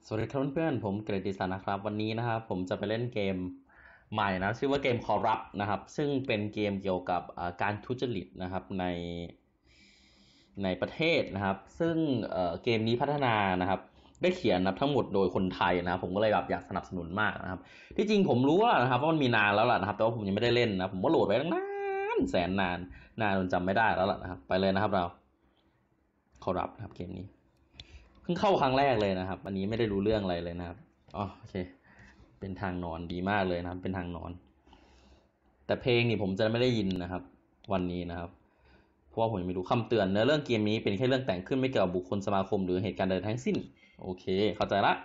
สวัสดีครับเพื่อนๆผมเกรติศักดิ์นะครับวันนี้นะครับผมจะไปเล่นเกมใหม่นะชื่อว่าเกม Corrupt นะครับซึ่งเป็นเกมเกี่ยวกับการทุจริตนะครับในประเทศนะครับซึ่งเกมนี้พัฒนานะครับได้เขียนนะทั้งหมดโดยคนไทยนะครับผมก็เลยแบบอยากสนับสนุนมากนะครับที่จริงผมรู้ว่านะครับว่ามันมีนานแล้วล่ะนะครับแต่ว่าผมยังไม่ได้เล่นนะผมก็โหลดไว้ตั้งนานแสนนานจนจำไม่ได้แล้วล่ะนะครับไปเลยนะครับเรา Corrupt นะครับเกมนี้ เพิ่งเข้าครั้งแรกเลยนะครับอันนี้ไม่ได้รู้เรื่องอะไรเลยนะครับอ๋อโอเคเป็นทางนอนดีมากเลยนะครับเป็นทางนอนแต่เพลงนี่ผมจะไม่ได้ยินนะครับวันนี้นะครับเพราะว่าผมยังไม่รู้คำเตือนเนื้อเรื่องเกมนี้เป็นแค่เรื่องแต่งขึ้นไม่เกี่ยวกับบุคคลสมาคมหรือเหตุการณ์ใดทั้งสิ้นโอเคเข้าใจละ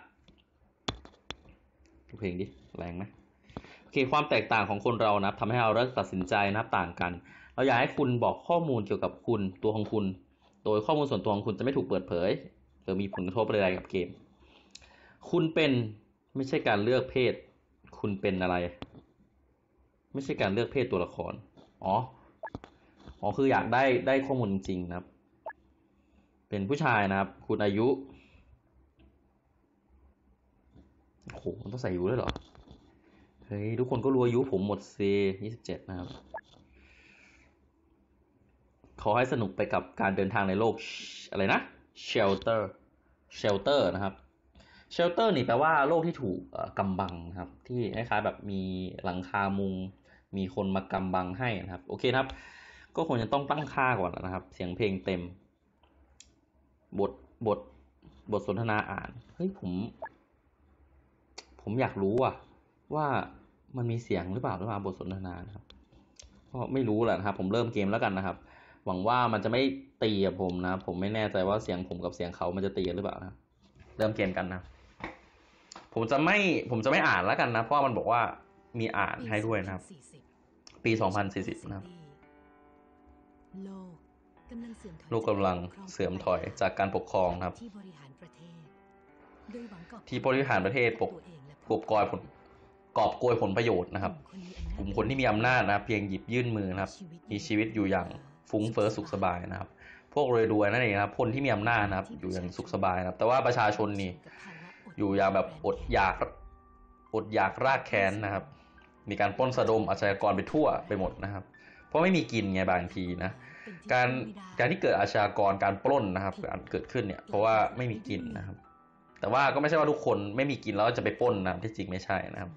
ดูเพลงดิแรงไหมโอเคความแตกต่างของคนเรานะครับทำให้เราเลือกตัดสินใจนะครับต่างกันเราอยากให้คุณบอกข้อมูลเกี่ยวกับคุณตัวของคุณโดยข้อมูลส่วนตัวของคุณจะไม่ถูกเปิดเผยหรือมีผลกระทบอะไรกับเกม คุณเป็นไม่ใช่การเลือกเพศคุณเป็นอะไรไม่ใช่การเลือกเพศตัวละครอ๋อคืออยากได้ข้อมูลจริงๆนะครับเป็นผู้ชายนะครับคุณอายุโอ้โหมันต้องใส่อายุด้วยเหรอเฮ้ยทุกคนก็รู้อายุผมหมดเซ27นะครับขอให้สนุกไปกับการเดินทางในโลกอะไรนะ shelter shelter นะครับ shelter นี่แปลว่าโลกที่ถูกกำบังนะครับที่คล้ายๆแบบมีหลังคามุงมีคนมากำบังให้นะครับโอเคนะครับก็คงจะต้องตั้งค่าก่อนนะครับเสียงเพลงเต็มบทบทบทสนทนาอ่านเฮ้ยผมอยากรู้ว่ามันมีเสียงหรือเปล่าบทสนทนานะครับก็ไม่รู้แหละนะครับผมเริ่มเกมแล้วกันนะครับหวังว่ามันจะไม่ตีกับผมนะผมไม่แน่ใจว่าเสียงผมกับเสียงเขามันจะตีกันหรือเปล่านะเริ่มเกมกันนะผมจะไม่อ่านแล้วกันนะเพราะมันบอกว่ามีอ่านให้ด้วยนะครับปี2040นะครับโลกกำลังเสื่อมถอยจากการปกครองครับที่บริหารประเทศกอบโกยผลประโยชน์นะครับกลุ่มคนที่มีอำนาจนะครับเพียงหยิบยื่นมือนะครับมีชีวิตอยู่อย่างฟุ้งเฟ้อสุขสบายนะครับพวกรวยๆนั่นเองนะครับคนที่มีอำนาจนะครับอยู่อย่างสุขสบายนะครับแต่ว่าประชาชนนี่อยู่อย่างแบบอดอยากรากแค้นนะครับมีการปล้นสะดมอาชญากรไปทั่วไปหมดนะครับเพราะไม่มีกินไงบางทีนะการที่เกิดอาชญากรการปล้นนะครับการเกิดขึ้นเนี่ยเพราะว่าไม่มีกินนะครับแต่ว่าก็ไม่ใช่ว่าทุกคนไม่มีกินแล้วจะไปปล้นนะที่จริงไม่ใช่นะครับ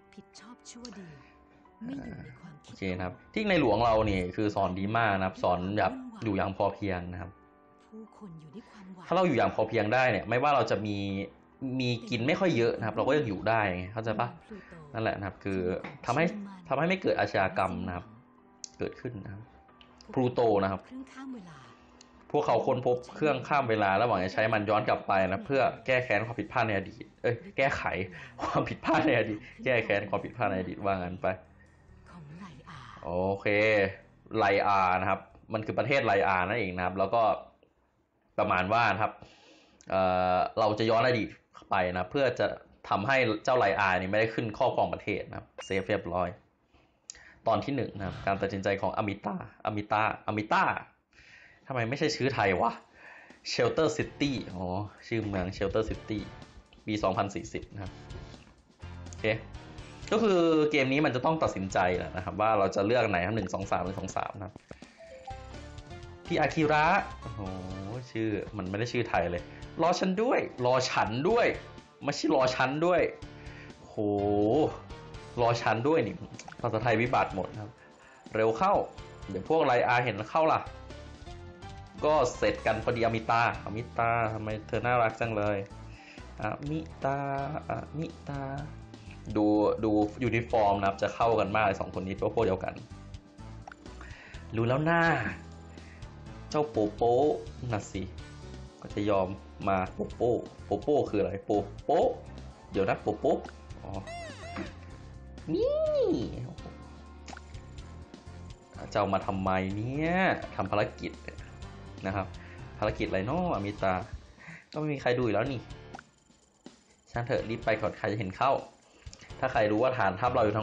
โอเคนะครับที่ในหลวงเราเนี่ยคือสอนดีมากนะครับสอนแบบอยู่อย่างพอเพียงนะครับถ้าเราอยู่อย่างพอเพียงได้เนี่ยไม่ว่าเราจะมีกินไม่ค่อยเยอะนะครับเราก็ยังอยู่ได้ไงเข้าใจปะนั่นแหละนะครับคือทำให้ไม่เกิดอาชญากรรมนะครับเกิดขึ้นนะครับพลูโตนะครับพวกเขาค้นพบเครื่องข้ามเวลาแล้วหวังจะใช้มันย้อนกลับไปนะเพื่อแก้แค้นความผิดพลาดในอดีตแก้ไขความผิดพลาดในอดีตแก้แค้นความผิดพลาดในอดีตว่างั้นไปโอเคไลอานะครับมันคือประเทศไลอานั่นเองนะครับแล้วก็ประมาณว่านะครับเราจะย้อนอดีตไปนะเพื่อจะทำให้เจ้าไลอานี่ไม่ได้ขึ้นครอบครองประเทศนะครับเซฟเรียบร้อยตอนที่1นะครับการตัดสินใจของอมิตาทำไมไม่ใช่ชื่อไทยวะเชลเตอร์ซิตี้อ๋อชื่อเมืองเชลเตอร์ซิตี้ปี2040นะครับโอเคก็คือเกมนี้มันจะต้องตัดสินใจนะครับว่าเราจะเลือกไหนครับ1 2 3หรือ2 3นะครับพี่อากิระโอ้โหชื่อมันไม่ได้ชื่อไทยเลยรอฉันด้วยไม่ใช่รอฉันด้วยโหรอฉันด้วยนี่ภาษาไทยวิบัติหมดครับเร็วเข้าเดี๋ยวพวกไลอาเห็นเข้าล่ะก็เสร็จกันพอดีอมิตาทำไมเธอน่ารักจังเลยอมิตาดูยูนิฟอร์มนะครับจะเข้ากันมากเลย2คนนี้พวกเดียวกันรู้แล้วหน้าเจ้าโปโป้น่ะสิก็จะยอมมาโปโป้คืออะไรโปโป้เดี๋ยวนะโปโป้อ๋อนี่เจ้ามาทำไมเนี่ยทำภารกิจนะครับภารกิจอะไรเนาะอมิตาก็ไม่มีใครดูอยู่แล้วนี่ช่างเถอะรีบไปก่อนใครจะเห็นเข้าถ้าใครรู้ว่าฐานลับเราอยู่ต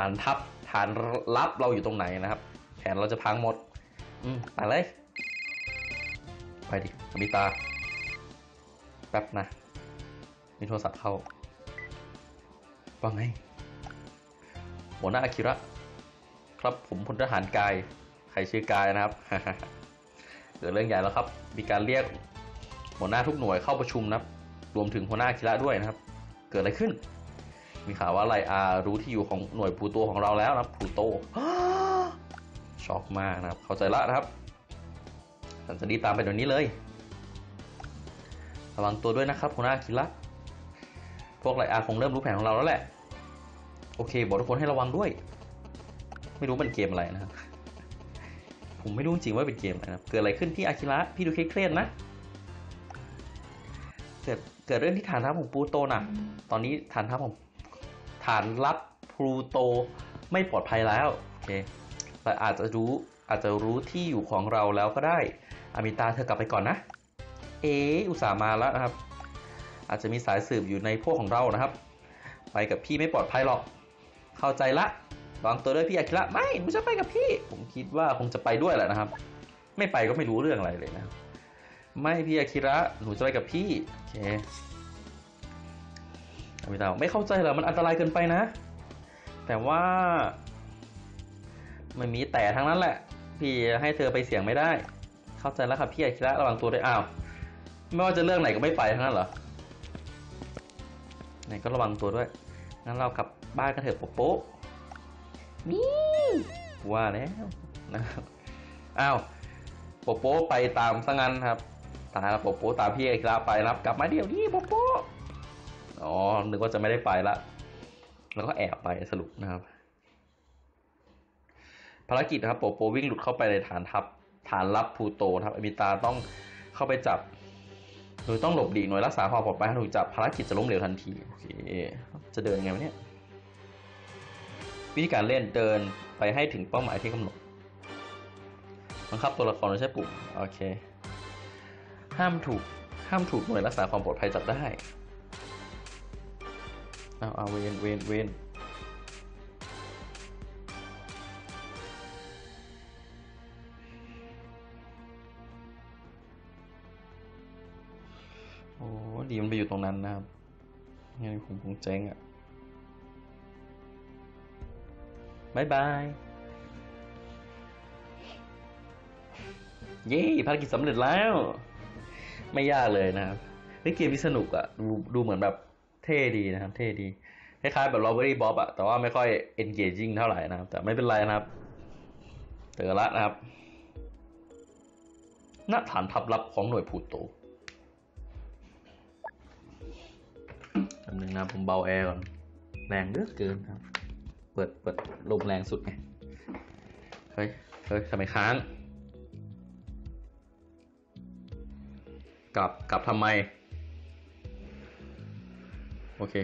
รงไหนนะครับแผนเราจะพังหมดไปเลยไปดิอมิตาแป๊บนะมีโทรศัพท์เข้าว่าไงหัวหน้าอากิระครับผมพลทหารกายใครชื่อกายนะครับ เกิดเรื่องใหญ่แล้วครับมีการเรียกหัวหน้าทุกหน่วยเข้าประชุมนะครับรวมถึงหัวหน้าอากิระด้วยนะครับเกิดอะไรขึ้นมีข่าวว่าไลอารู้ที่อยู่ของหน่วยพลูโตของเราแล้วนะครับพลูโต ช็อกมากนะครับเข้าใจละนะครับฉันจะรีบตามไปเดี๋ยวนี้เลยระวังตัวด้วยนะครับหัวหน้าอากิระพวกไลอาคงเริ่มรู้แผนของเราแล้วแหละโอเคบอกทุกคนให้ระวังด้วยไม่รู้เป็นเกมอะไรนะครับผมไม่รู้จริงว่าเป็นเกมอะไรนะเกิดอะไรขึ้นที่อากิระพี่ดูเครียดนะเกิดเรื่องที่ฐานทัพของพลูโตนะตอนนี้ฐานลับพลูโตไม่ปลอดภัยแล้วโอเคแต่อาจจะรู้ที่อยู่ของเราแล้วก็ได้อามิตาเธอกลับไปก่อนนะอุตส่าห์มาแล้วนะครับอาจจะมีสายสืบอยู่ในพวกของเรานะครับไปกับพี่ไม่ปลอดภัยหรอกเข้าใจละวางตัวด้วยพี่อากิระไม่หนูจะไปกับพี่ผมคิดว่าคงจะไปด้วยแหละนะครับไม่ไปก็ไม่รู้เรื่องอะไรเลยนะไม่พี่อากิระหนูจะไปกับพี่โอเคอามิตาไม่เข้าใจเหรอมันอันตรายเกินไปนะแต่ว่าไม่มีแต่ทั้งนั้นแหละพี่ให้เธอไปเสี่ยงไม่ได้เข้าใจแล้วครับพี่อากิระระวังตัวด้วยอ้าวไม่ว่าจะเรื่องไหนก็ไม่ไปทั้งนั้นเหรอไหนก็ระวังตัวด้วยงั้นเรากลับบ้านกันเถอะโป๊ะนี่ว่าแล้วนะครับอ้าวโป๊ะไปตามซะงั้นครับตายแล้วโป๊ะตามพี่อากิระไปนะครับกลับมาเดี๋ยวนี้โป๊ะอ๋อนึกว่าจะไม่ได้ไปละแล้วก็แอบไปสรุปนะครับภารกิจนะครับโป๊ะวิ่งหลุดเข้าไปในฐานลับพลูโตครับอมิตาต้องเข้าไปจับโดยต้องหลบหลีกหน่วยรักษาความปลอดภัยถูกจับภารกิจจะล้มเหลวทันทีโอเคจะเดินยังไงวะเนี่ยวิธีการเล่นเดินไปให้ถึงเป้าหมายที่กำหนดบังคับตัวละครโดยใช้ปุ่มโอเคห้ามถูกหน่วยรักษาความปลอดภัยจับได้เอาเวนโอ้ดีมันไปอยู่ตรงนั้นนะครับงั้นผมคงเจ๊งอ่ะบายบายเย้ภารกิจสำเร็จแล้วไม่ยากเลยนะครับเกมที่สนุกอ่ะดูเหมือนแบบเท่ดีนะครับเท่ดีคล้ายๆแบบ Robbery Bob อ่ะแต่ว่าไม่ค่อย engaging เท่าไหร่นะครับแต่ไม่เป็นไรนะครับเจอละนะครับณฐานทัพลับของหน่วยพลูโตอันนึงนะผมเบาแอร์ก่อนแรงเยอะเกินครับเปิดลมแรงสุดไงเฮ้ยทำไมค้างกลับทำไมโอเค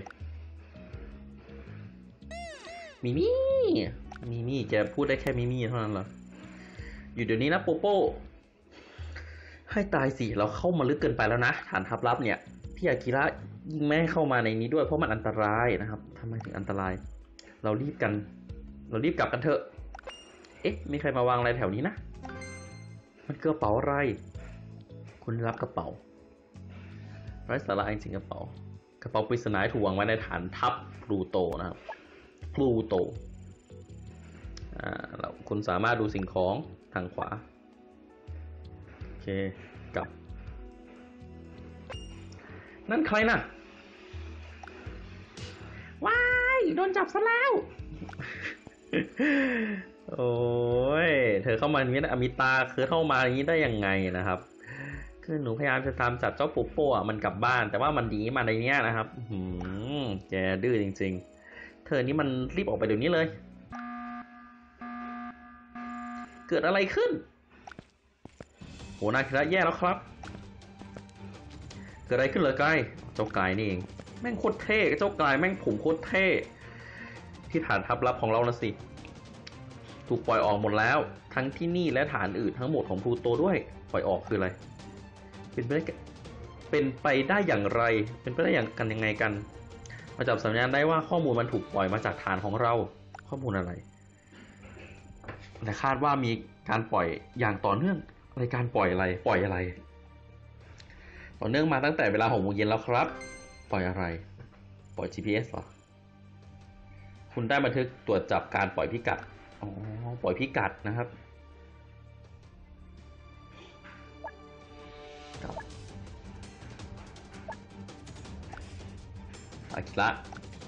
มิมี่แกพูดได้แค่มิมี่เท่านั้นเหรออยู่เดี๋ยวนี้นะโปโป้ให้ตายสิเราเข้ามาลึกเกินไปแล้วนะฐานทัพลับเนี่ยพี่อากิระยิ่งไม่ให้เข้ามาในนี้ด้วยเพราะมันอันตรายนะครับทำไมถึงอันตรายเรารีบกลับกันเถอะมีใครมาวางอะไรแถวนี้นะมันกระเป๋าอะไรคุณรับกระเป๋าไร้สาระจริงๆกระเป๋าปริศนาถูกวางไว้ในฐานทัพพลูโตนะครับพลูโตแล้วคุณสามารถดูสิ่งของทางขวาโอเคกลับนั่นใครน่ะว้ายโดนจับซะแล้ว โอ้ยเธอเข้ามาอย่างนี้นะอมิตาคือเข้ามาอย่างนี้ได้ยังไงนะครับคือหนูพยายามจะตามจับเจ้าปุ๊โป้มันกลับบ้านแต่ว่ามันหนีมาในนี้นะครับแกดื้อจริงๆเธอนี่มันรีบออกไปเดี๋ยวนี้เลยเกิดอะไรขึ้นโหนาคิระแย่แล้วครับเกิดอะไรขึ้นเลยกายเจ้ากายนี่เองแม่งโคตรเท่เจ้ากายแม่งผมโคตรเท่ที่ฐานทัพลับของเรานะสิถูกปล่อยออกหมดแล้วทั้งที่นี่และฐานอื่นทั้งหมดของพลูโตด้วยปล่อยออกคืออะไรเป็นไปได้อย่างไรเป็นไปได้อย่างกันยังไงกันมาจับสัญญาณได้ว่าข้อมูลมันถูกปล่อยมาจากฐานของเราข้อมูลอะไรแต่คาดว่ามีการปล่อยอย่างต่อเนื่องในการปล่อยอะไรต่อเนื่องมาตั้งแต่เวลา 18:00 นแล้วครับปล่อยอะไรปล่อย GPS เหรอคุณได้บันทึกตรวจจับการปล่อยพิกัดอ๋อปล่อยพิกัดนะครับอากิระ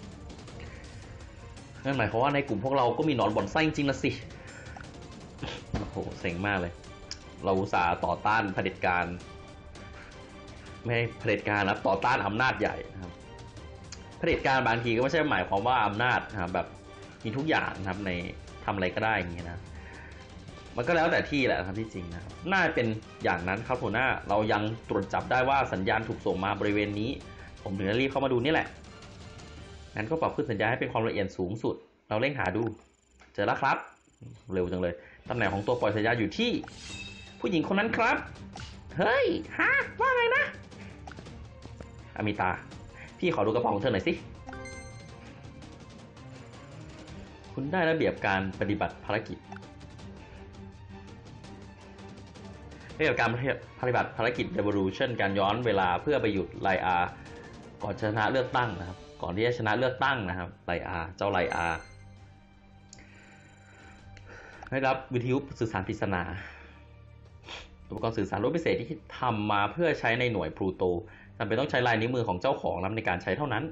นั่นหมายความว่าในกลุ่มพวกเราก็มีหนอนบ่อนไส้จริงๆนะสิโอ้โหเซ็งมากเลยเราอุตส่าห์ต่อต้านเผด็จการไม่เผด็จการนะต่อต้านอำนาจใหญ่นะครับเผด็จการบางทีก็ไม่ใช่หมายความว่าอำนาจนะครับแบบมีทุกอย่างนะครับในทำอะไรก็ได้อย่างนี้นะมันก็แล้วแต่ที่แหละครับที่จริงนะครับน่าเป็นอย่างนั้นครับหัวหน้าเรายังตรวจจับได้ว่าสัญญาณถูกส่งมาบริเวณนี้ผมถึงได้รีบเข้ามาดูนี่แหละงั้นก็ปรับขึ้นสัญญาณให้เป็นความละเอียดสูงสุดเราเร่งหาดูเจอแล้วครับเร็วจังเลยตำแหน่งของตัวปล่อยสัญญาณอยู่ที่ผู้หญิงคนนั้นครับเฮ้ยฮะว่าไงนะอามิตาพี่ขอดูกระเป๋าของเธอหน่อยสิคุณได้ระเบียบการปฏิบัติภารกิจระเบียบการปฏิบัติภารกิจ Revolution การย้อนเวลาเพื่อไปหยุดไลอาก่อนชนะเลือกตั้งนะครับก่อนที่จะชนะเลือกตั้งนะครับไลอาเจ้าไลอาได้รับวิทยุสื่อสารปริศนาอุปกรณ์สื่อสารรุ่นพิเศษที่ทำมาเพื่อใช้ในหน่วยพลูโตจำเป็นต้องใช้ลายนิ้วมือของเจ้าของในการใช้เท่านั้น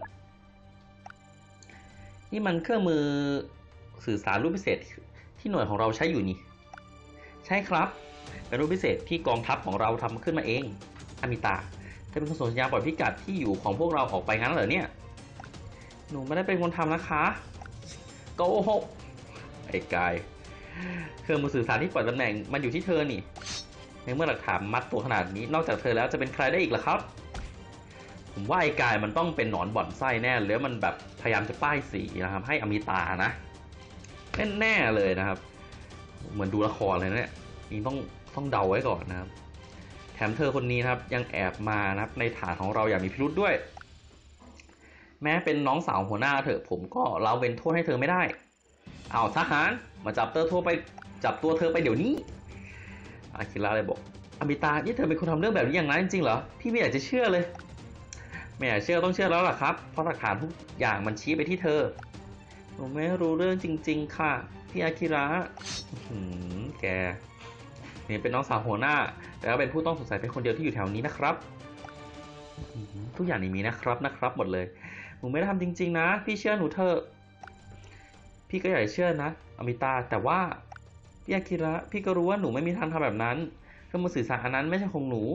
นี่มันเครื่องมือสื่อสารรุ่นพิเศษที่หน่วยของเราใช้อยู่นี่ใช่ครับเป็นรุ่นพิเศษที่กองทัพของเราทำขึ้นมาเองอามิตาเธอเป็นคนส่งสัญญาณปล่อยพิกัดที่อยู่ของพวกเราออกไปงั้นเหรอเนี่ยหนูไม่ได้เป็นคนทำนะคะโกหกไอ้กายเครื่องมือสื่อสารที่ปล่อยตำแหน่งมันอยู่ที่เธอนี่ในเมื่อหลักฐานมัดตัวขนาดนี้นอกจากเธอแล้วจะเป็นใครได้อีกล่ะครับผมว่าไอ้กายมันต้องเป็นหนอนบ่อนไส้แน่เลยมันแบบพยายามจะป้ายสีนะครับให้อมิตานะแน่ๆเลยนะครับเหมือนดูละครเลยเนี่ยนี่ต้องเดาไว้ก่อนนะครับแถมเธอคนนี้นะครับยังแอบมานะครับในฐานของเราอย่างมีพิรุธด้วยแม้เป็นน้องสาวหัวหน้าเถอะผมก็เราเป็นโทษให้เธอไม่ได้เอาทหารมาจับตัวเธอไปเดี๋ยวนี้อากิระเลยบอกอมิตานี่เธอเป็นคนทำเรื่องแบบนี้อย่างนั้นจริงๆเหรอพี่ไม่อยากจะเชื่อเลยไม่อยากเชื่อต้องเชื่อแล้วล่ะครับเพราะหลักฐานทุกอย่างมันชี้ไปที่เธอผมไม่รู้เรื่องจริงๆค่ะพี่อากิระแกนี่เป็นน้องสาวหัวหน้าแล้วเป็นผู้ต้องสงสัยเป็นคนเดียวที่อยู่แถวนี้นะครับทุกอย่างนี่มีนะครับหมดเลยหนูไม่ได้ทำจริงๆนะพี่เชื่อหนูเถอะพี่ก็อยากเชื่อนะอมิตาแต่ว่าพี่อากิระพี่ก็รู้ว่าหนูไม่มีทางทำแบบนั้นเครื่องมือสื่อสารอันนั้นไม่ใช่ของหนู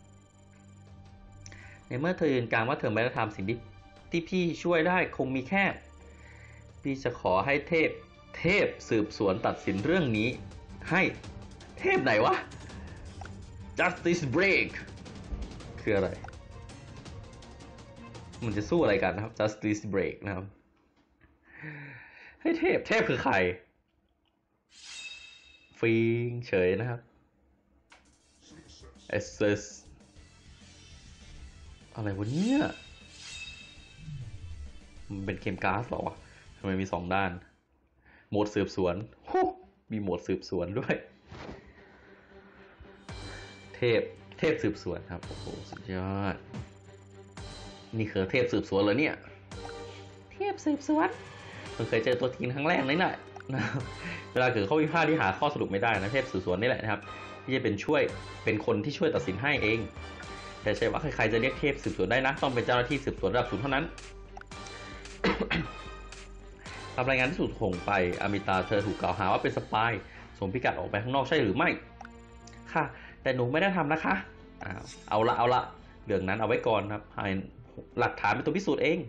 ในเมื่อเธอยืนการว่าเธอไม่ได้ทำสิ่งที่พี่ช่วยได้คงมีแค่พี่จะขอให้เทพสืบสวนตัดสินเรื่องนี้ให้เทพไหนวะ Justice Break คืออะไรมันจะสู้อะไรกันนะครับ Justice Break นะครับให้เทพคือใครฟิงเฉยนะครับ Access อะไรวะเนี่ยมันเป็นเกมก๊าซหรอวะทำไมมี2ด้านโหมดสืบสวนมีโหมดสืบสวนด้วยเทพสืบสวนครับโอ้โหสุดยอดนี่คือเทพสืบสวนเหรอเนี่ยเทพสืบสวนผมเคยเจอตัวจริงครั้งแรกนี่แหละเวลาเกิดข้อพิพาทที่หาข้อสรุปไม่ได้นะเทพสืบสวนนี่แหละนะครับที่จะเป็นคนที่ช่วยตัดสินให้เองแต่ใช่ว่าใครๆจะเรียกเทพสืบสวนได้นะต้องเป็นเจ้าหน้าที่สืบสวนระดับสูงเท่านั้นตามรายงานที่ถูกส่งไปอามิตาเธอถูกกล่าวหาว่าเป็นสปายส่งพิกัดออกไปข้างนอกใช่หรือไม่ค่ะแต่หนูไม่ได้ทำนะคะเอาละเรื่องนั้นเอาไว้ก่อนครับให้หลักฐานเป็นตัวพิสูจน์เอง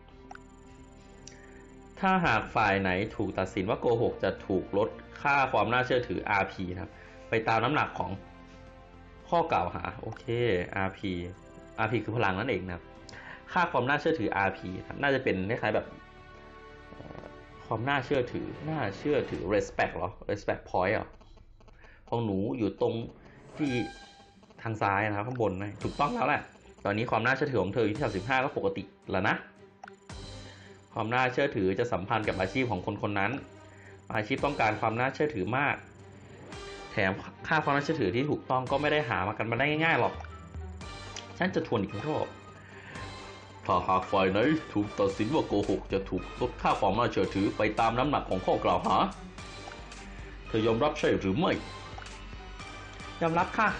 ถ้าหากฝ่ายไหนถูกตัดสินว่าโกหกจะถูกลดค่าความน่าเชื่อถือ RP นะครับไปตามน้ำหนักของข้อกล่าวหาโอเค RP คือพลังนั่นเองนะครับค่าความน่าเชื่อถือ RP ครับน่าจะเป็นคล้ายๆแบบความน่าเชื่อถือrespect เหรอ respect point เหรอของหนูอยู่ตรงที่ทางซ้ายนะครับข้างบนนะถูกต้องแล้วแหละตอนนี้ความน่าเชื่อถือของเธออยู่ที่35ก็ปกติแล้วนะความน่าเชื่อถือจะสัมพันธ์กับอาชีพของคนนั้นอาชีพต้องการความน่าเชื่อถือมากแถมค่าความน่าเชื่อถือที่ถูกต้องก็ไม่ได้หามากันมาได้ง่ายๆหรอกฉันจะทวนอีกรอบถ้าหากฝ่ายไหนถูกตัดสินว่าโกหกจะถูกลดค่าความน่าเชื่อถือไปตามน้ำหนักของข้อกล่าวหาเธอยอมรับใช่หรือไม่ยอมรับค่ะ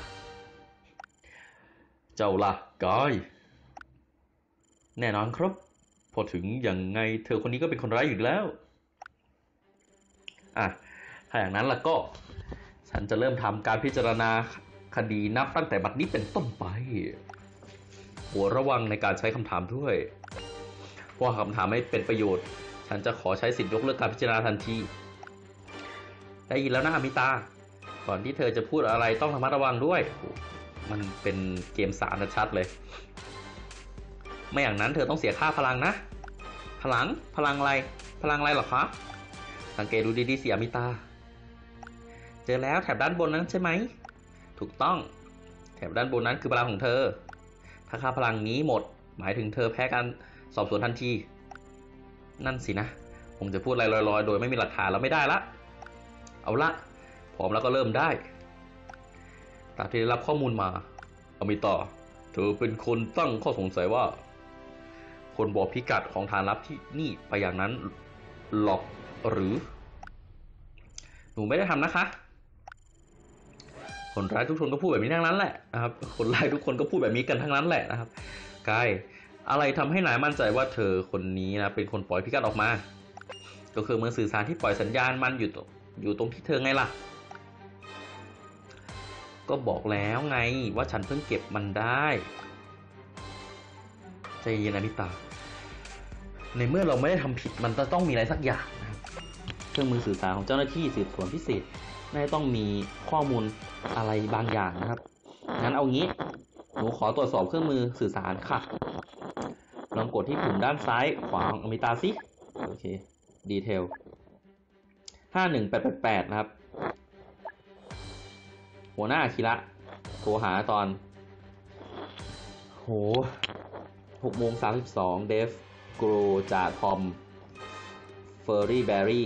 เจ้าล่ะกายแน่นอนครับพอถึงยังไงเธอคนนี้ก็เป็นคนร้ายอยู่แล้วถ้าอย่างนั้นล่ะก็ฉันจะเริ่มทำการพิจารณาคดีนับตั้งแต่บัดนี้เป็นต้นไปหัวระวังในการใช้คำถามด้วยเพราะคำถามไม่เป็นประโยชน์ฉันจะขอใช้สิทธิยกเลิกการพิจารณาทันทีได้ยินแล้วนะอมิตาก่อนที่เธอจะพูดอะไรต้องระมัดระวังด้วยมันเป็นเกมสารชัดเลยไม่อย่างนั้นเธอต้องเสียค่าพลังนะพลังอะไรหรอคะสังเกตดูดีๆสิอมิตาเจอแล้วแถบด้านบนนั้นใช่ไหมถูกต้องแถบด้านบนนั้นคือพลังของเธอถ้าค่าพลังนี้หมดหมายถึงเธอแพ้การสอบสวนทันทีนั่นสินะผมจะพูดอะไรลอยๆโดยไม่มีหลักฐานแล้วไม่ได้ละเอาละพร้อมแล้วก็เริ่มได้ตามที่ได้รับข้อมูลมาอมิตาเธอเป็นคนตั้งข้อสงสัยว่าคนบอกพิกัดของฐานลับที่นี่ไปอย่างนั้นหรอกหรือหนูไม่ได้ทำนะคะคนร้ายทุกคนก็พูดแบบนี้ทั้งนั้นแหละนะครับคนร้ายทุกคนก็พูดแบบนี้กันทั้งนั้นแหละนะครับกายอะไรทำให้นายมั่นใจว่าเธอคนนี้นะเป็นคนปล่อยพิกัดออกมาก็คือมือสื่อสารที่ปล่อยสัญญาณมันอยู่ตรงที่เธอไงล่ะก็บอกแล้วไงว่าฉันเพิ่งเก็บมันได้ใจเย็นอนิตาในเมื่อเราไม่ได้ทำผิดมันจะต้องมีอะไรสักอย่างนะครับเครื่องมือสื่อสารของเจ้าหน้าที่สืบสวนพิเศษน่าจะต้องมีข้อมูลอะไรบางอย่างนะครับงั้นเอางี้หนูขอตรวจสอบเครื่องมือสื่อสารค่ะลองกดที่ปุ่มด้านซ้ายขวาของอมิตาสิโอเคดีเทล51888นะครับหัวหน้าอาคิระโทรหาตอน6:32เดฟกรูจ่าทอมเฟอร์รี่แบรี่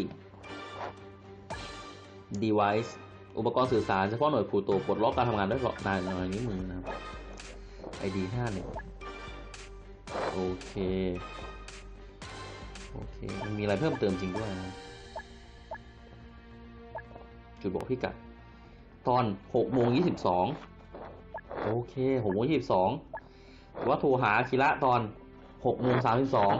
device อุปกรณ์สื่อสารเฉพาะหน่วยพลูโตปลดล็อกการทำงานด้วยนายนิ้วมือนะครับ ID 51โอเคมันมีอะไรเพิ่มเติมจริงด้วยนะจุดบอกพิกัดตอน6:22โอเค6:22ว่าโทรหาอาคิระตอน6:32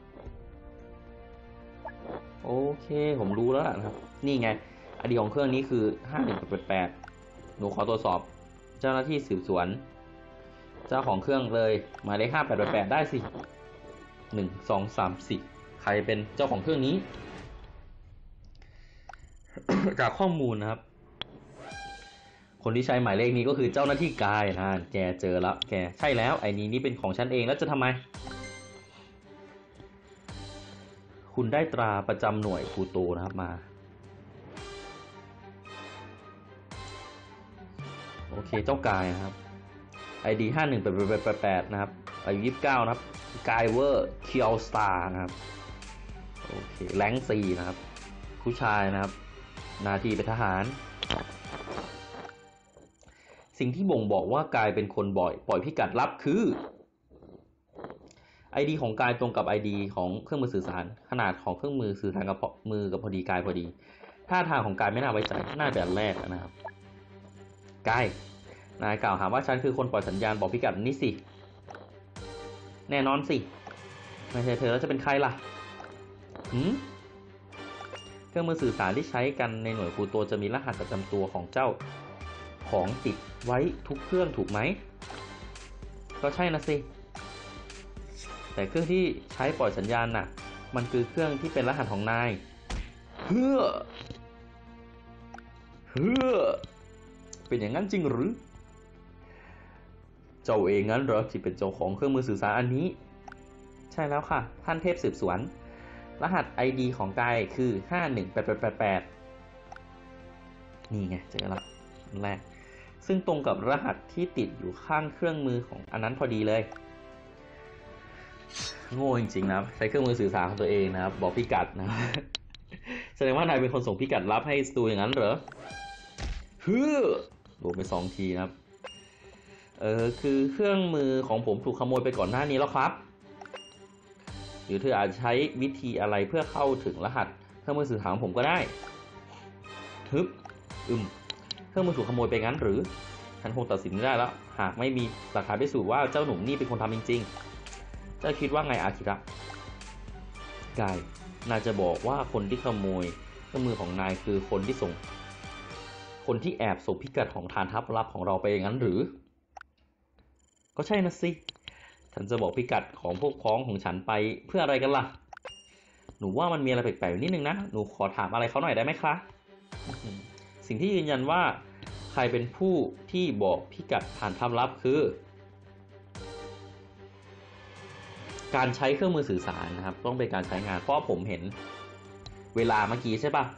โอเคผมรู้แล้วนะครับนี่ไงอดีตของเครื่องนี้คือ518หนูขอตรวจสอบเจ้าหน้าที่สืบสวนเจ้าของเครื่องเลยหมายเลข5888ได้สิ1 2 3 4ใครเป็นเจ้าของเครื่องนี้ จากข้อมูลนะครับคนที่ใช้หมายเลขนี้ก็คือเจ้าหน้าที่กายนะแกเจอแล้วแกใช่แล้วไอ้นี่เป็นของฉันเองแล้วจะทำไมคุณได้ตราประจำหน่วยพลูโตนะครับมาโอเคเจ้ากายนะครับ ID 5188นะครับอายุ29นะครับกายเวอร์เคียวสตาร์นะครับโอเคแรง4นะครับผู้ชายนะครับหน้าที่เป็นทหารสิ่งที่บ่งบอกว่ากายเป็นคนปล่อยพิกัดลับคือ ID ของกายตรงกับ ID ของเครื่องมือสื่อสารขนาดของเครื่องมือสื่อสารกับมือกับพอดีกายพอดีท่าทางของกายไม่น่าไว้ใจน่าแบบแรกนะครับกายนายกล่าวหาว่าฉันคือคนปล่อยสัญญาณบอกพิกัดนี่สิแน่นอนสิไม่ใช่เธอแล้วจะเป็นใครล่ะเครื่องมือสื่อสารที่ใช้กันในหน่วยพลูโตจะมีรหัสประจำตัวของเจ้าของติดไว้ทุกเครื่องถูกไหมก็ใช่นะสิแต่เครื่องที่ใช้ปล่อยสัญญาณน่ะมันคือเครื่องที่เป็นรหัสของนายเฮ้อเป็นอย่างนั้นจริงหรือเจ้าเองงั้นเหรอที่เป็นเจ้าของเครื่องมือสื่อสารอันนี้ใช่แล้วค่ะท่านเทพสืบสวนรหัส ID ของกายคือ51888นี่ไงเจอแล้วแรกซึ่งตรงกับรหัสที่ติดอยู่ข้างเครื่องมือของอันนั้นพอดีเลยโง่จริงๆนะใช้เครื่องมือสื่อสารของตัวเองนะครับบอกพิกัดนะแสดงว่านายเป็นคนส่งพิกัดลับให้สตูอย่างนั้นเหรอโดนไป2 ทีนะครับคือเครื่องมือของผมถูกขโมยไปก่อนหน้านี้แล้วครับหรือเธออาจใช้วิธีอะไรเพื่อเข้าถึงรหัสเครื่องมือสื่อสารของผมก็ได้ทึบเครื่องมือถูกขโมยไปงั้นหรือฉันคงตัดสินไม่ได้แล้วหากไม่มีหลักฐานพิสูจน์ว่าเจ้าหนุ่มนี่เป็นคนทำจริงๆเจ้าคิดว่าไงอาคิระกายนายจะบอกว่าคนที่ขโมยเครื่องมือของนายคือคนที่แอบส่งพิกัดของฐานทัพลับของเราไปอย่างนั้นหรือก็ใช่นะสิฉันจะบอกพิกัดของพวกพ้องของฉันไปเพื่ออะไรกันล่ะหนูว่ามันมีอะไรแปลกๆนิดนึงนะหนูขอถามอะไรเขาหน่อยได้ไหมคะสิ่งที่ยืนยันว่าใครเป็นผู้ที่บอกพิกัดฐานทัพลับคือการใช้เครื่องมือสื่อสารนะครับต้องเป็นการใช้งานเพราะผมเห็นเวลาเมื่อกี้ใช่ปะ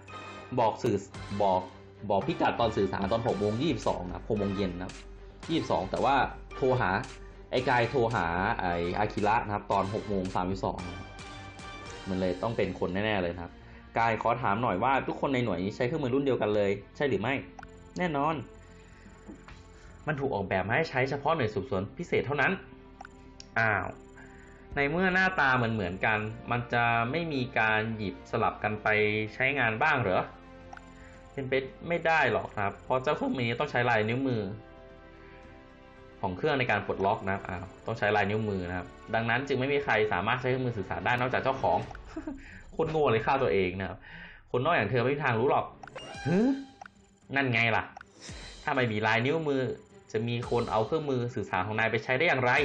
บอกพิกัดตอนสื่อสารตอน6:22นะ6 โมงเย็นนะครับ22แต่ว่าโทรหาไอ้กายโทรหาไอ้อาคิระนะครับตอน6:32มันเลยต้องเป็นคนแน่ๆเลยครับกายขอถามหน่อยว่าทุกคนในหน่วยนี้ใช้เครื่องมือรุ่นเดียวกันเลยใช่หรือไม่แน่นอนมันถูกออกแบบมาให้ใช้เฉพาะหน่วยสืบสวนพิเศษเท่านั้นในเมื่อหน้าตาเหมือนกันมันจะไม่มีการหยิบสลับกันไปใช้งานบ้างเหรอเป็นไปไม่ได้หรอกครับเพราะเจ้าเครื่องมือนี้ต้องใช้ลายนิ้วมือของเครื่องในการปลดล็อกนะครับต้องใช้ลายนิ้วมือนะครับดังนั้นจึงไม่มีใครสามารถใช้เครื่องมือสื่อสารได้นอกจากเจ้าของ คนโง่เลยฆ่าตัวเองนะครับคนนอกอย่างเธอไม่มีทางรู้หรอกนั่นไงล่ะถ้าไม่มีลายนิ้วมือจะมีคนเอาเครื่องมือสื่อสารของนายไปใช้ได้อย่างไร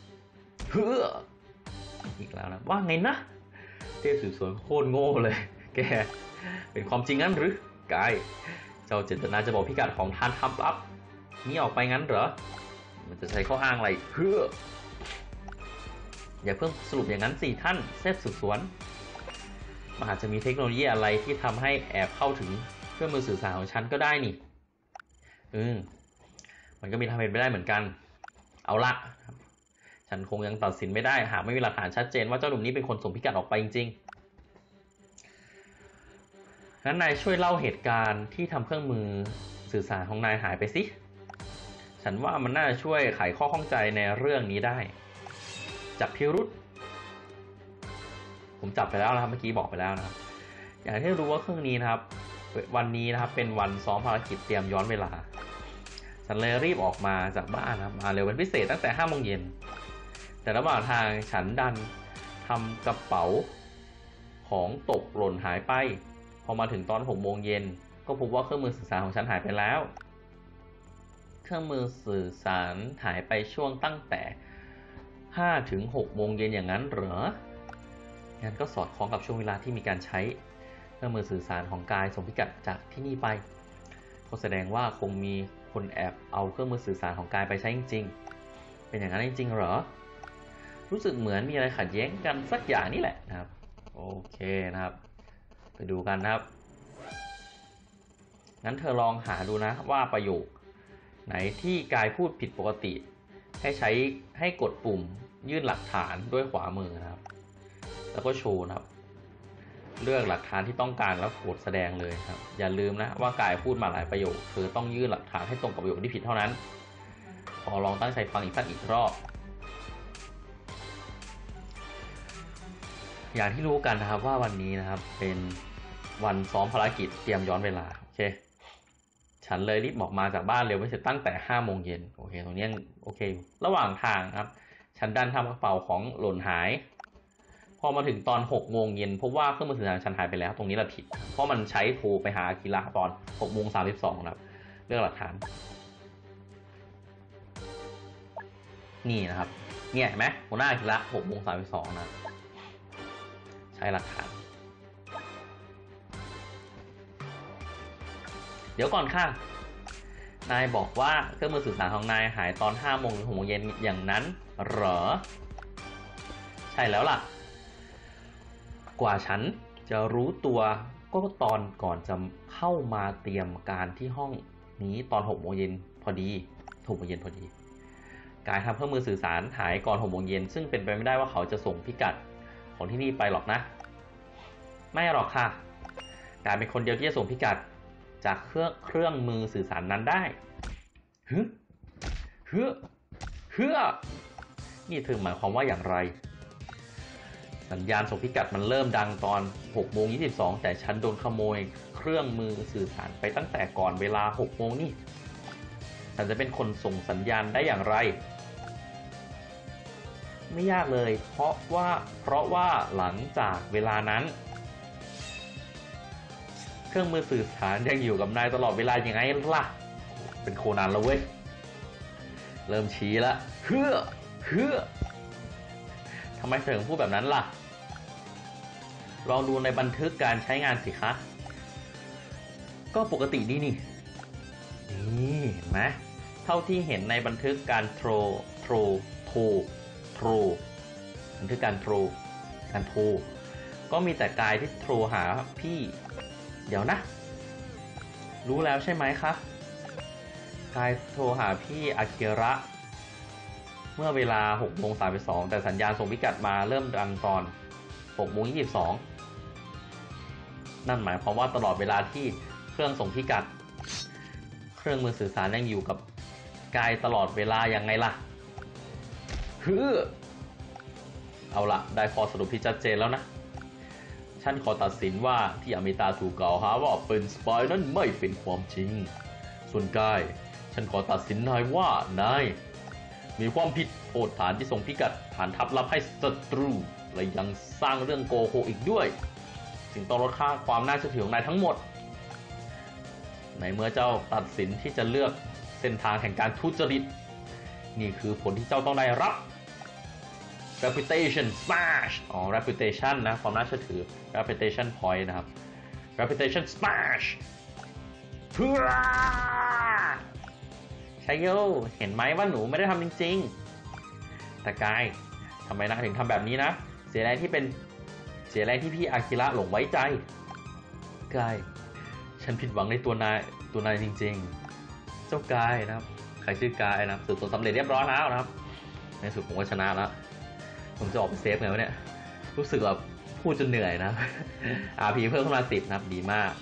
อีกแล้วนะว่าไงนะเทพสืบสวนโคตรโง่เลยแกเป็นความจริงงั้นหรือกายเจ้าเจตนาจะบอกพิกัดของฐานทัพลับนี่ออกไปงั้นเหรอมันจะใช้ข้ออ้างอะไรอย่าเพิ่งสรุปอย่างนั้นสิท่านเทพสืบสวนมันอาจจะมีเทคโนโลยีอะไรที่ทำให้แอบเข้าถึงเครื่องมือสื่อสารของฉันก็ได้นี่มันก็มีทางเป็นไปได้เหมือนกันเอาละฉันคงยังตัดสินไม่ได้หากไม่มีหลักฐานชัดเจนว่าเจ้าหนุ่มนี้เป็นคนส่งพิกัดออกไปจริงๆงั้นนายช่วยเล่าเหตุการณ์ที่ทำเครื่องมือสื่อสารของนายหายไปสิฉันว่ามันน่าจะช่วยไขข้อข้องใจในเรื่องนี้ได้จับพิรุธผมจับไปแล้วนะครับเมื่อกี้บอกไปแล้วนะครับอย่างที่รู้ว่าเครื่องนี้นะครับวันนี้นะครับเป็นวันซ้อมภารกิจเตรียมย้อนเวลาฉันเลยรีบออกมาจากบ้านนะครับมาเร็วเป็นพิเศษตั้งแต่5 โมงเย็นแต่ระหว่างทางฉันดันทำกระเป๋าของตกหล่นหายไปพอมาถึงตอน6 โมงเย็นก็พบว่าเครื่องมือสื่อสารของฉันหายไปแล้วเครื่องมือสื่อสารหายไปช่วงตั้งแต่5 ถึง 6 โมงเย็นอย่างนั้นเหรองั้นก็สอดคล้องกับช่วงเวลาที่มีการใช้เครื่องมือสื่อสารของกายส่งพิกัดจากที่นี่ไปก็แสดงว่าคงมีคนแอบเอาเครื่องมือสื่อสารของกายไปใช้จริงๆเป็นอย่างนั้นจริงๆเหรอรู้สึกเหมือนมีอะไรขัดแย้งกันสักอย่างนี่แหละนะครับโอเคนะครับไปดูกันนะครับงั้นเธอลองหาดูนะว่าประโยคไหนที่กายพูดผิดปกติให้กดปุ่มยื่นหลักฐานด้วยขวามือนะครับแล้วก็โชว์นะครับเลือกหลักฐานที่ต้องการแล้วกดแสดงเลยครับอย่าลืมนะว่ากายพูดมาหลายประโยคคือต้องยื่นหลักฐานให้ตรงกับประโยคที่ผิดเท่านั้นขอลองตั้งใจฟังอีกรอบอย่างที่รู้กันนะครับว่าวันนี้นะครับเป็นวันซ้อมภารกิจเตรียมย้อนเวลาโอเคฉันเลยรีบออกมาจากบ้านเร็วไม่เสร็จตั้งแต่5 โมงเย็นโอเคตรงนี้ยังโอเคระหว่างทางครับฉันดันทำกระเป๋าของหล่นหายพอมาถึงตอน6 โมงเย็นพบว่าเครื่องมือสื่อสารฉันหายไปแล้วตรงนี้แหละผิดเพราะมันใช้โทรไปหาอากิระตอน6:32นะครับเลือกหลักฐานนี่นะครับเนี่ยเห็นไหมหัวหน้าอากิระ6:32นะใช้หลักฐานเดี๋ยวก่อนค่ะนายบอกว่าเครื่องมือสื่อสารของนายหายตอน5 โมงถึง6 โมงเย็นอย่างนั้นเหรอใช่แล้วล่ะกว่าฉันจะรู้ตัวก็ตอนก่อนจะเข้ามาเตรียมการที่ห้องนี้ตอน6 โมงเย็นพอดี6 โมงเย็นพอดีกายทำเครื่องมือสื่อสารหายก่อน6 โมงเย็นซึ่งเป็นไปไม่ได้ว่าเขาจะส่งพิกัดของที่นี่ไปหรอกนะไม่หรอกค่ะกายเป็นคนเดียวที่จะส่งพิกัดจากเครื่องมือสื่อสารนั้นได้นี่เธอหมายความว่าอย่างไรสัญญาณส่งพิกัดมันเริ่มดังตอน6 โมง 22แต่ฉันโดนขโมยเครื่องมือสื่อสารไปตั้งแต่ก่อนเวลา6 โมงนี่ฉันจะเป็นคนส่งสัญญาณได้อย่างไรไม่ยากเลยเพราะว่าหลังจากเวลานั้นเครื่องมือสื่อสารยังอยู่กับนายตลอดเวลาอย่างไงล่ะเป็นโคนันแล้วเว้ยเริ่มชี้ละเฮือทำไมเธอถึงพูดแบบนั้นล่ะลองดูในบันทึกการใช้งานสิคะก็ปกติดีนี่เห็นไหมเท่าที่เห็นในบันทึกการโทรบันทึกการโทรก็มีแต่กายที่โทรหาพี่เดี๋ยวนะรู้แล้วใช่ไหมคะกายโทรหาพี่อากิระเมื่อเวลา6 โมง 32แต่สัญญาณส่งพิกัดมาเริ่มดังตอน6 โมง 22นั่นหมายความว่าตลอดเวลาที่เครื่องส่งพิกัดเครื่องมือสื่อสารยังอยู่กับกายตลอดเวลายังไงล่ะเอาละได้ข้อสรุปที่ชัดเจนแล้วนะฉันขอตัดสินว่าที่อเมตาถูกกล่าวหาว่าเป็นสปายนั้นไม่เป็นความจริงส่วนกายฉันขอตัดสินนายว่านายมีความผิดโทษฐานที่ส่งพิกัดฐานทัพลับให้ศัตรูและยังสร้างเรื่องโกหกอีกด้วยจึงต้องลดค่าความน่าเชื่อถือของนายทั้งหมดในเมื่อเจ้าตัดสินที่จะเลือกเส้นทางแห่งการทุจริตนี่คือผลที่เจ้าต้องได้รับ reputation smash reputation นะความน่าเชื่อถือ reputation point นะครับ reputation smash ชัยโยเห็นไหมว่าหนูไม่ได้ทำจริงๆแต่กายทำไมนายถึงทำแบบนี้นะเสียแรงที่พี่อากิระหลงไว้ใจกายฉันผิดหวังในตัวนายจริงๆเจ้ากายนะครับใครชื่อกายนะครับสืบสวนสำเร็จเรียบร้อยแล้วนะครับในสุดผมก็ชนะแล้วผมจะออกไปเซฟไงวะเนี่ยรู้สึกแบบพูดจนเหนื่อยนะ RP เพิ่มขึ้นมา10นะครับดีมาก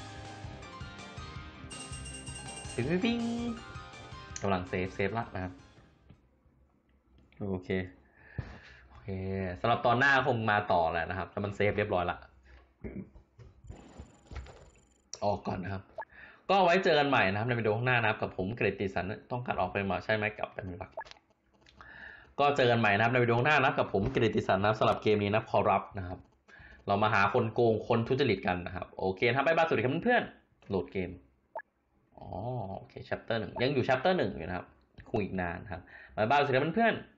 ปิ๊งกำลังเซฟละนะครับโอเคสำหรับตอนหน้าคงมาต่อแหละนะครับแต่มันเซฟเรียบร้อยละออกก่อนนะครับก็ไว้เจอกันใหม่นะครับในวิดีโอข้างหน้านะครับกับผมเกรติสันต้องการออกไปมาใช่ไหมกับเป็นหลักก็เจอกันใหม่นะครับในวิดีโอข้างหน้านะกับผมเกรติสันนะสำหรับเกมนี้นะคอรัปนะครับเรามาหาคนโกงคนทุจริตกันนะครับโอเคครับบ๊ายบายสวัสดีครับเพื่อนๆโหลดเกมโอเค chapter 1ยังอยู่ chapter 1อยู่นะครับคุยอีกนานครับบ๊ายบายสวัสดีครับเพื่อนๆ